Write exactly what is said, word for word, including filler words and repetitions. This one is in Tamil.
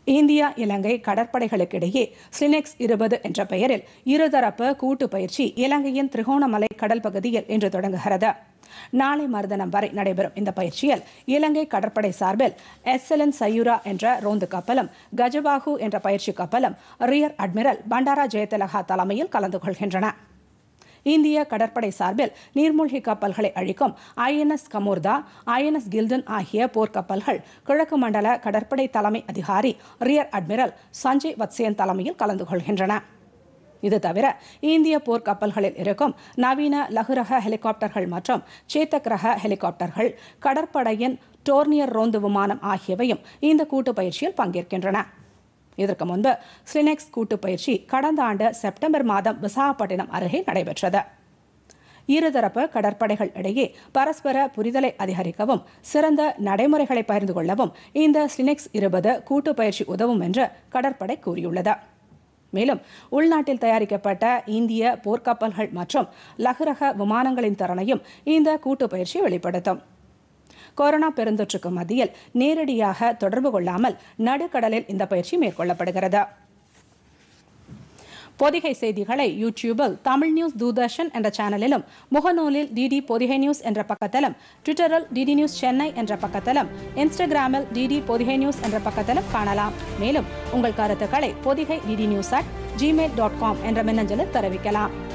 இந்தியா இலங்கை கடற்படைகளுக்கிடையே ஸ்லினெக்ஸ் இருபது என்ற பெயரில் இருதரப்பு கூட்டு பயிற்சி இலங்கையின் திரிகோணமலை கடல் பகுதியில் இன்று தொடங்குகிறது. நாளை மறுதினம் வரை நடைபெறும் இந்த பயிற்சியில் இலங்கை கடற்படை சார்பில் எஸ்எல்என் சயூரா என்ற ரோந்து கப்பலும் கஜபாகு என்ற பயிற்சி கப்பலும் ரியர் அட்மிரல் பண்டாரா ஜெயதிலகா தலைமையில் கலந்து கொள்கின்றன. இந்திய கடற்படை சார்பில் நீர்மூழ்கி கப்பல்களை அழிக்கும் ஐஎன்எஸ் கமோர்தா, ஐஎன்எஸ் கில்டன் ஆகிய போர்க்கப்பல்கள் கிழக்கு மண்டல கடற்படை தலைமை அதிகாரி ரியர் அட்மிரல் சஞ்சய் வத்சேன் தலைமையில் கலந்து கொள்கின்றன. இது தவிர இந்திய போர்க்கப்பல்களில் இருக்கும் நவீன லகுரக ஹெலிகாப்டர்கள் மற்றும் சேத்தக் ரக ஹெலிகாப்டர்கள், கடற்படையின் டோர்னியர் ரோந்து விமானம் ஆகியவையும் இந்த கூட்டு பயிற்சியில் பங்கேற்கின்றன. இதற்கு முன்பு ஸ்லினெக்ஸ் கூட்டு பயிற்சி கடந்த ஆண்டு செப்டம்பர் மாதம் விசாகப்பட்டினம் அருகே நடைபெற்றது. இருதரப்பு கடற்படைகள் இடையே பரஸ்பர புரிதலை அதிகரிக்கவும் சிறந்த நடைமுறைகளை பகிர்ந்து கொள்ளவும் இந்த ஸ்லினெக்ஸ் இருபது கூட்டு பயிற்சி உதவும் என்று கடற்படை கூறியுள்ளது. மேலும் உள்நாட்டில் தயாரிக்கப்பட்ட இந்திய போர்க்கப்பல்கள் மற்றும் லகுரக விமானங்களின் திறனையும் இந்த கூட்டு பயிற்சி வெளிப்படுத்தும். கொரோனா பெருந்தொற்றுக்கு மத்தியில் நேரடியாக தொடர்பு கொள்ளாமல் நடுக்கடலில் இந்த பயிற்சி மேற்கொள்ளப்படுகிறது. பொதிகை செய்திகளை யூடியூபில் தமிழ் நியூஸ் தூர்தர்ஷன் என்ற சேனலிலும், முகநூலில் டிடி பொதிகை நியூஸ் என்ற பக்கத்திலும், ட்விட்டரில் டிடி நியூஸ் சென்னை என்ற பக்கத்திலும், இன்ஸ்டாகிராமில் டிடி பொதிகை நியூஸ் என்ற பக்கத்திலும் காணலாம். மேலும் உங்கள் கருத்துக்களை Podhigai DD news at Gmail dot com என்ற மின்னஞ்சலில் தெரிவிக்கலாம்.